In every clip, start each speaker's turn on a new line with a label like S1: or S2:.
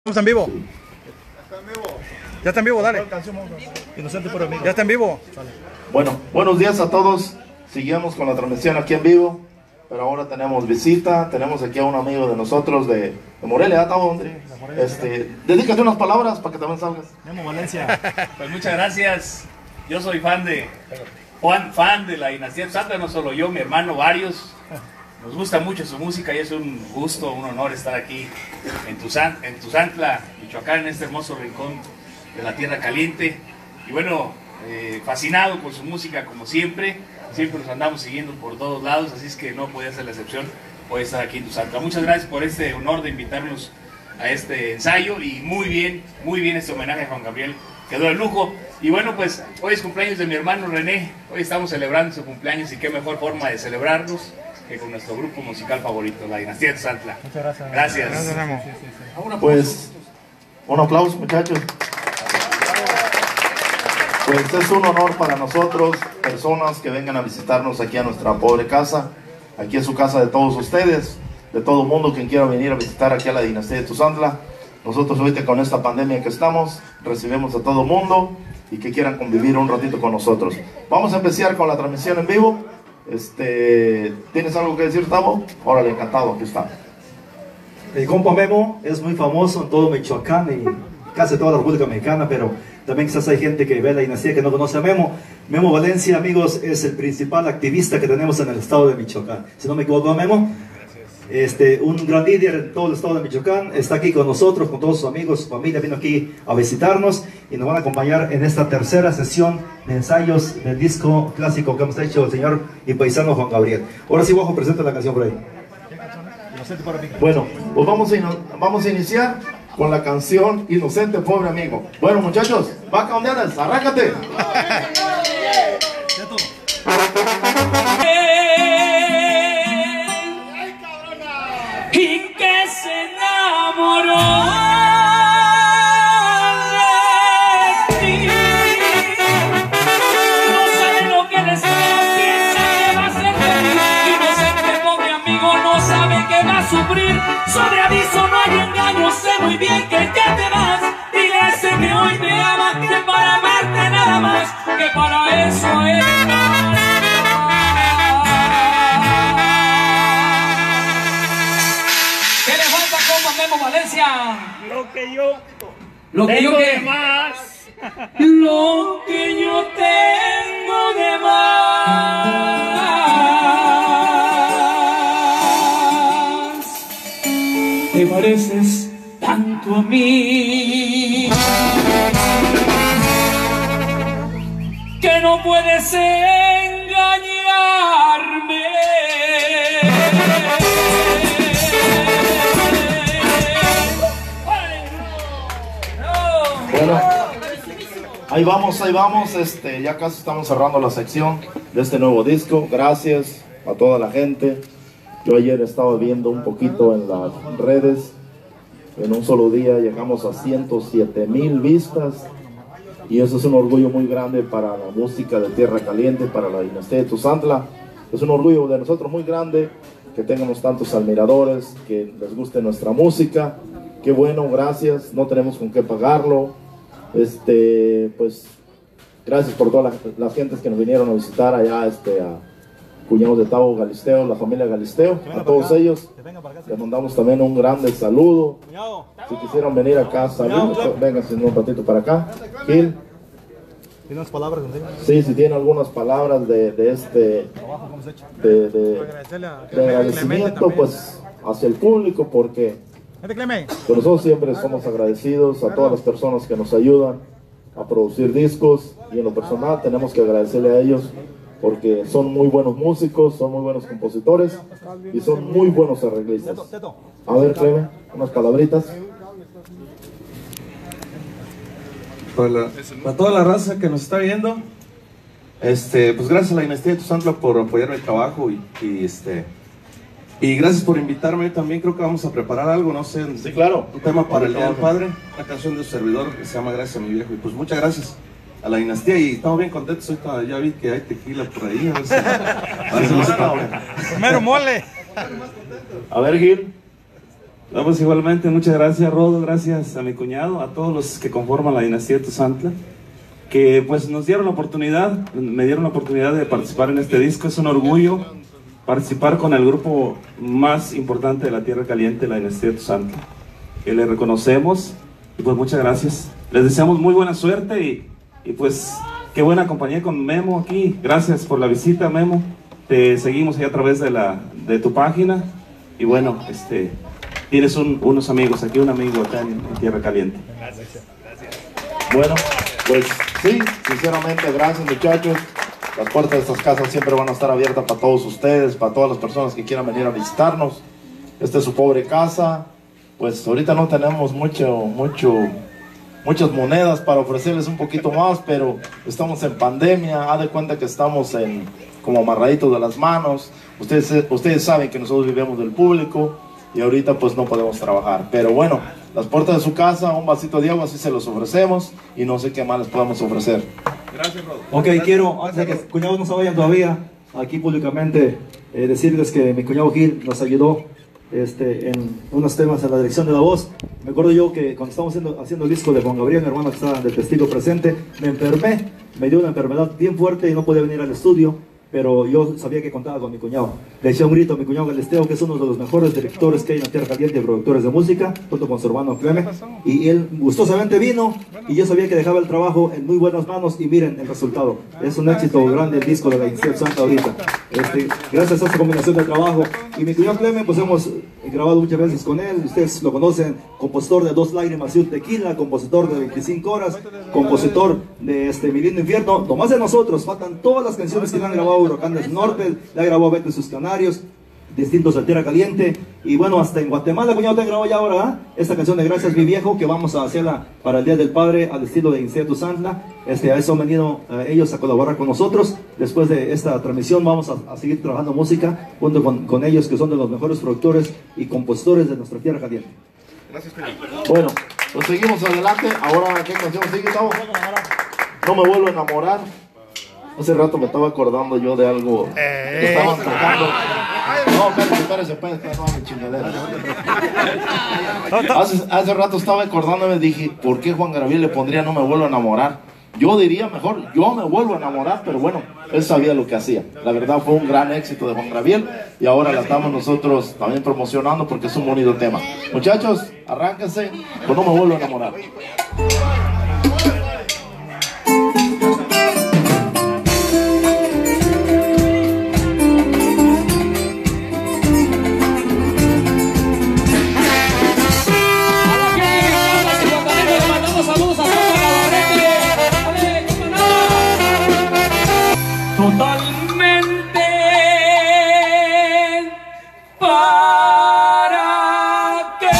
S1: ¿Estamos en vivo?
S2: Ya está en vivo, dale.
S1: Ya está en vivo.
S3: Bueno, buenos días a todos. Seguimos con la transmisión aquí en vivo, pero ahora tenemos visita. Tenemos aquí a un amigo de nosotros de Morelia. Dedícate unas palabras para que también salgas.
S2: Memo Valencia.
S4: Pues muchas gracias. Yo soy fan de la dinastía Santa, no solo yo, mi hermano, varios. Nos gusta mucho su música y es un gusto, un honor estar aquí en Tuzantla, Michoacán, en este hermoso rincón de la tierra caliente. Y bueno, fascinado por su música como siempre. Siempre nos andamos siguiendo por todos lados, así es que no podía ser la excepción hoy estar aquí en Tuzantla. Muchas gracias por este honor de invitarnos a este ensayo y muy bien este homenaje a Juan Gabriel. Quedó de lujo. Y bueno, pues hoy es cumpleaños de mi hermano René. Hoy estamos celebrando su cumpleaños y qué mejor forma de celebrarlos que con nuestro grupo musical favorito, la dinastía de Tuzantla.
S2: Muchas gracias.
S4: Gracias.
S3: Pues, un aplauso, muchachos. Pues es un honor para nosotros, personas que vengan a visitarnos aquí a nuestra pobre casa. Aquí es su casa de todos ustedes, de todo el mundo quien quiera venir a visitar aquí a la dinastía de Tuzantla. Nosotros ahorita con esta pandemia que estamos, recibimos a todo el mundo y que quieran convivir un ratito con nosotros. Vamos a empezar con la transmisión en vivo. ¿Tienes algo que decir, Tavo? Órale, encantado, aquí está.
S5: El compa Memo es muy famoso en todo Michoacán y casi toda la República Mexicana, pero también quizás hay gente que ve la dinastía que no conoce a Memo. Memo Valencia, amigos, es el principal activista que tenemos en el estado de Michoacán. Si no me equivoco, Memo. Un gran líder en todo el estado de Michoacán, está aquí con nosotros, con todos sus amigos, su familia, vino aquí a visitarnos y nos van a acompañar en esta tercera sesión de ensayos del disco clásico que hemos hecho el señor y paisano Juan Gabriel. Ahora sí, Bajo, presenta la canción por ahí.
S3: Bueno, pues vamos a iniciar con la canción Inocente Pobre Amigo. Bueno, muchachos, vaca ondeadas, arráncate.
S6: Y que se enamoró de ti. No sabe lo que le espera, piensa que va a ser feliz. Inocente pobre amigo no sabe que va a sufrir. Sobre aviso no hay engaño, sé muy bien que ya te vas. Dile a ese que hoy me ama, que para amarte nada más, que para eso es. Memo Valencia.
S2: Lo que yo
S6: Lo que yo
S2: tengo
S6: que
S2: de más.
S6: Lo que yo tengo de más. Te pareces tanto a mí que no puedes engañarme.
S3: Bueno, ahí vamos, ya casi estamos cerrando la sección de este nuevo disco. Gracias a toda la gente. Yo ayer estaba viendo un poquito en las redes. En un solo día llegamos a 107,000 vistas. Y eso es un orgullo muy grande para la música de Tierra Caliente, para la dinastía de Tuzantla. Es un orgullo de nosotros muy grande que tengamos tantos admiradores, que les guste nuestra música. Qué bueno, gracias. No tenemos con qué pagarlo. Pues gracias por todas las gentes que nos vinieron a visitar allá, a cuñados de Tavo Galisteo, la familia Galisteo, a todos ellos les mandamos también un grande saludo. Si quisieran venir acá, vengan un ratito para acá. Gil,
S2: ¿tiene unas palabras?
S3: sí, si tiene algunas palabras de agradecimiento, pues hacia el público, porque pero nosotros siempre somos agradecidos a todas las personas que nos ayudan a producir discos, y en lo personal tenemos que agradecerle a ellos porque son muy buenos músicos, son muy buenos compositores y son muy buenos arreglistas. A ver, Clemen, unas palabritas.
S7: Para toda la raza que nos está viendo, pues gracias a la dinastía de Tuzantla por apoyar mi trabajo y gracias por invitarme. Yo también creo que vamos a preparar algo, no sé,
S3: Sí, claro.
S7: un tema para el Día del Padre, una canción de su servidor que se llama Gracias a mi viejo. Y pues muchas gracias a la dinastía y estamos bien contentos. Ahorita ya vi que hay tequila por ahí. A ver si nos
S1: Primero mole.
S3: A ver, Gil.
S8: No, pues igualmente, muchas gracias, Rodo, gracias a mi cuñado, a todos los que conforman la dinastía de Tuzantla, que pues nos dieron la oportunidad, me dieron la oportunidad de participar en este disco. Es un orgullo participar con el grupo más importante de la Tierra Caliente, la dinastía de Tuzantla, que le reconocemos, y pues muchas gracias. Les deseamos muy buena suerte y pues qué buena compañía con Memo aquí. Gracias por la visita, Memo. Te seguimos ahí a través de tu página, y bueno, tienes unos amigos aquí, un amigo acá en Tierra Caliente.
S4: Gracias.
S3: Bueno, pues sí, sinceramente, gracias muchachos. Las puertas de estas casas siempre van a estar abiertas para todos ustedes, para todas las personas que quieran venir a visitarnos. Esta es su pobre casa. Pues ahorita no tenemos muchas monedas para ofrecerles un poquito más, pero estamos en pandemia. Haz de cuenta que estamos como amarraditos de las manos. Ustedes saben que nosotros vivimos del público y ahorita pues no podemos trabajar. Pero bueno, las puertas de su casa, un vasito de agua, así se los ofrecemos, y no sé qué más les podemos ofrecer.
S7: Gracias, Rodo.
S5: Ok, quiero, antes de que cuñados no se vayan todavía, aquí públicamente decirles que mi cuñado Gil nos ayudó en unos temas en la dirección de la voz. Me acuerdo yo que cuando estábamos haciendo el disco de Juan Gabriel, mi hermano que está de testigo presente, me enfermé, me dio una enfermedad bien fuerte y no podía venir al estudio, pero yo sabía que contaba con mi cuñado. Le eché un grito a mi cuñado Galisteo, que es uno de los mejores directores que hay en la Tierra Caliente de productores de música, junto con su hermano Cleme, y él gustosamente vino, y yo sabía que dejaba el trabajo en muy buenas manos, y miren el resultado. Es un éxito grande el disco de la Dinastía Tuzantla ahorita. Gracias a esta combinación de trabajo. Y mi cuñado Cleme, pues hemos grabado muchas veces con él, ustedes lo conocen, compositor de 2 lágrimas y un tequila, compositor de 25 horas, compositor de Mi lindo infierno. Nomás de nosotros, faltan todas las canciones que le han grabado Huracanes Norte, le ha grabado Beto y sus Canarios, distintos de Tierra Caliente, y bueno, hasta en Guatemala, cuñado, te grabó ya ahora esta canción de Gracias mi viejo, que vamos a hacerla para el Día del Padre al estilo de Dinastía Tuzantla. A eso han venido ellos a colaborar con nosotros. Después de esta transmisión vamos a seguir trabajando música junto con ellos, que son de los mejores productores y compositores de nuestra Tierra Caliente.
S7: Gracias, cuñado.
S3: Bueno, pues seguimos adelante. Ahora, ¿qué canción sigue, Gustavo? No me vuelvo a enamorar. Hace rato me estaba acordando yo de algo que estaban tocando. No, espérese, no mi chingadera. Hace rato estaba acordándome, dije, ¿por qué Juan Gabriel le pondría No me vuelvo a enamorar? Yo diría mejor, Yo me vuelvo a enamorar, pero bueno, él sabía lo que hacía. La verdad fue un gran éxito de Juan Gabriel, y ahora la estamos nosotros también promocionando porque es un bonito tema. Muchachos, arránquense con No me vuelvo a enamorar.
S6: Totalmente para qué.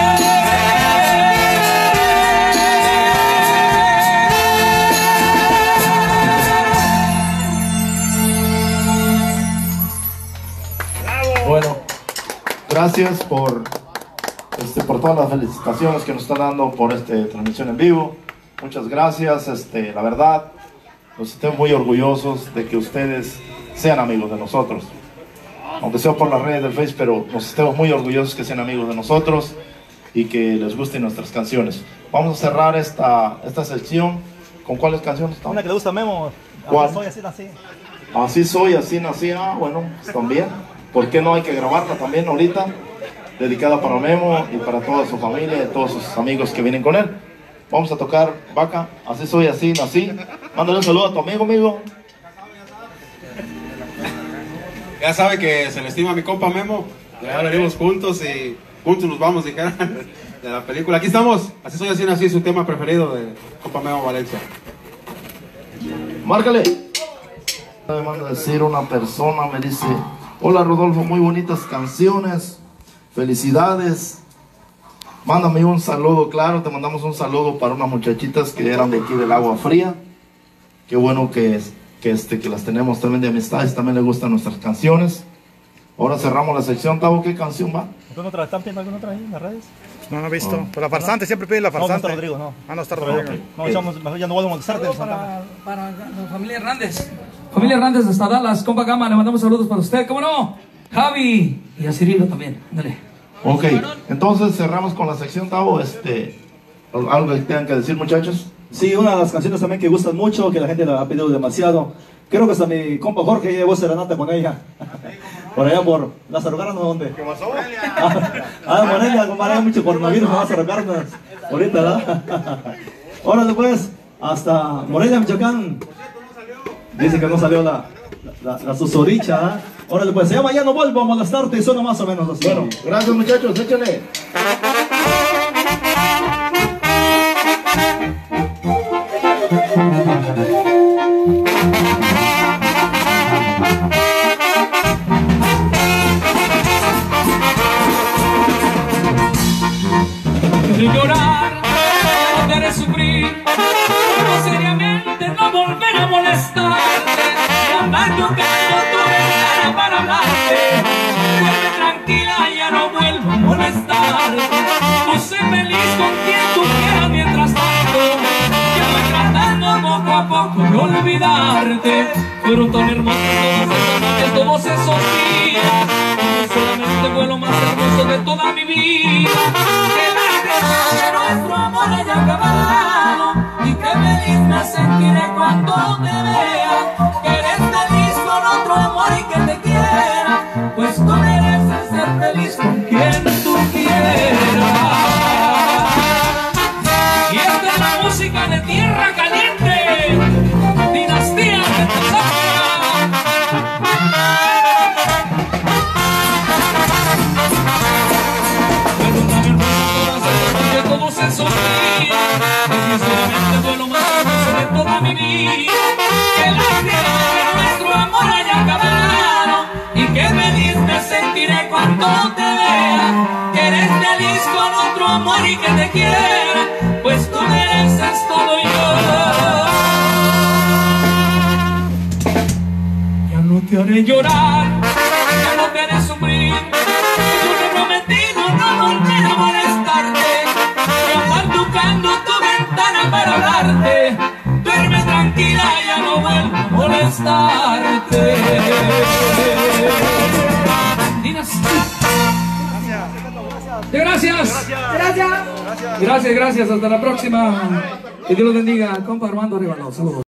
S3: Bueno, gracias por todas las felicitaciones que nos están dando por esta transmisión en vivo. Muchas gracias, la verdad, nos estamos muy orgullosos de que ustedes sean amigos de nosotros, aunque sea por las redes del Face, pero nos estamos muy orgullosos que sean amigos de nosotros y que les gusten nuestras canciones. Vamos a cerrar esta sección con ¿cuáles canciones?
S2: Una que le gusta a Memo.
S3: ¿Cuál?
S2: Así soy, así nací.
S3: Así soy, así nací. Bueno, también. ¿Por qué no hay que grabarla también ahorita? Dedicada para Memo y para toda su familia y todos sus amigos que vienen con él. Vamos a tocar Vaca, Así soy, así nací. Mándale un saludo a tu amigo.
S9: Ya sabe que se le estima a mi compa Memo. Ya venimos juntos y juntos nos vamos, dijeron, de la película. Aquí estamos, Así soy, así nací, su tema preferido de compa Memo Valencia.
S3: Márcale. Me manda a decir una persona, me dice: hola Rodolfo, muy bonitas canciones, felicidades. Mándame un saludo, claro, te mandamos un saludo para unas muchachitas que eran de aquí del Agua Fría. Qué bueno que las tenemos también de amistades, también les gustan nuestras canciones. Ahora cerramos la sección. Tavo, ¿qué canción va?
S2: ¿Están pidiendo alguna otra ahí en las redes?
S1: No, no he visto. Pero la farsante, siempre pide la farsante.
S2: No está Rodrigo, no.
S1: Ah, no está Rodrigo.
S2: No, mejor ya no vuelvo a molestarte.
S6: Para la familia Hernández. Familia Hernández hasta Dallas, compa Gama, le mandamos saludos para usted, ¿cómo no? Javi y a Cirilo también, dale.
S3: Ok, entonces cerramos con la sección, Tavo. ¿Algo que tengan que decir, muchachos?
S5: Sí, una de las canciones también que gustan mucho, que la gente la ha pedido demasiado. Creo que hasta mi compa Jorge llevó serenata con ella. Por allá por Lázaro Cárdenas, ¿dónde? ¿Qué pasó? Morelia, compadre, hay mucho coronavirus, me vas a Cárdenas. Ahorita, ¿verdad? Órale pues, hasta Morelia, Michoacán. Dice que no salió la susodicha, ¿verdad? Órale pues, se llama Ya no vuelvo a molestarte y suena más o menos así.
S3: Bueno, gracias muchachos, échale.
S6: De llorar, no te haré sufrir, pero seriamente no volver a molestarte, y andar tocando tu ventana para hablarte. Duerme tranquila, ya no vuelvo a molestarte. Tú sé feliz con quien tú quieras mientras tanto. Yo voy tratando poco a poco de olvidarte. Fueron tan hermosos todos esos días. Solamente fue lo más hermoso de toda mi vida. Que nuestro amor haya acabado y que feliz me sentiré cuando te vea. Que eres feliz con otro amor y que te quiera, pues tú mereces ser feliz con quien tú quieras. Y esta es la música de Tierra Caliente, Dinastía de Tazara. Todos esos días, que sinceramente fue lo más hermoso de toda mi vida. Que lástima que nuestro amor haya acabado y que feliz me sentiré cuando te vea. Que eres feliz con otro amor y que te quiera, pues tú mereces todo y yo. Ya no te haré llorar, ya no te haré sufrir. Yo te he prometido no volver a molestarte, tocando tu ventana para hablarte. Duerme tranquila, ya no vuelvo a molestarte. Gracias. Gracias. Gracias. Hasta la próxima. Que Dios los bendiga. Compa Armando Arevalo. Saludos.